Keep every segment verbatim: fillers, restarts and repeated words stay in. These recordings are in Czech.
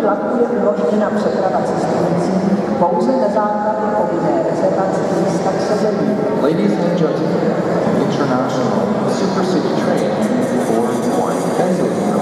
vlaku je umožněna přeprava cestujících pouze na základě povinné rezervace místa k sezení. Ladies and gentlemen, International Super City Train four one Pendolino.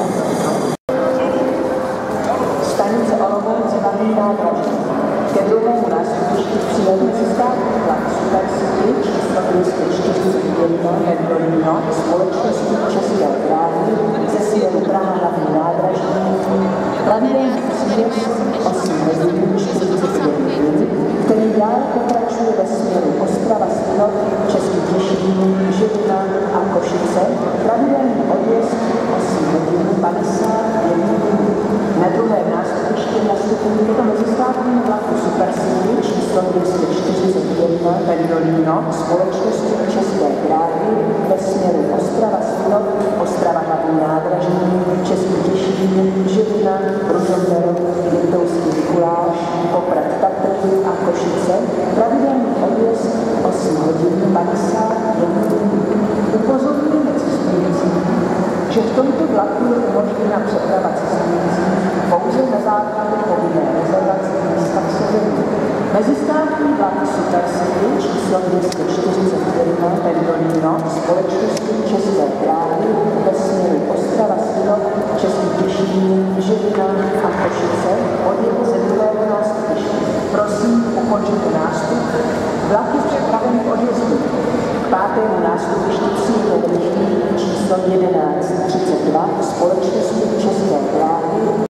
Stanice Olomouc hlavní nádraží. Ke druhému nástupišti přijel mezistátní vlak Super City číslo dvě stě čtyřicet jedna Pendolino společnosti České dráhy ze směru Praha hlavní nádraží. Pravidelný příjezd osm hodin čtyřicet pět minut, který dál pokračuje ve směru Ostrava Svinov, Český Těšín, Žilina a Košice. Pravidelný odjezd osm hodin padesát jedna minut. Na druhém nástupišti nastupují toto mezistátní vlaku Super City číslo dvě stě čtyřicet jedna Pendolino společnosti České dráhy ve směru Ostrava Svinov, Ostrava hlavní nádraží, Český Těšín, Žilina, Ružomberok, Liptovský Mikuláš, Poprad Tatry a Košice. Pravidelný odjezd osm hodin padesát jedna minut. Upozorňujeme cestující, že v tomto vlaku je umožněna přeprava cestujících pouze na základě povinné rezervace místa k sezení. Mezistátní vlak Super City číslo dvě stě čtyřicet jedna Pendolino společnosti České dráhy ve směru Ostrava Svinov, Český Těšín, Žilina a Košice odjede ze druhého nástupiště. Prosím, ukončete nástup. Vlak je připraven k odjezdu. K pátému nástupišti přijde číslo jedenáct třicet dva společnosti České dráhy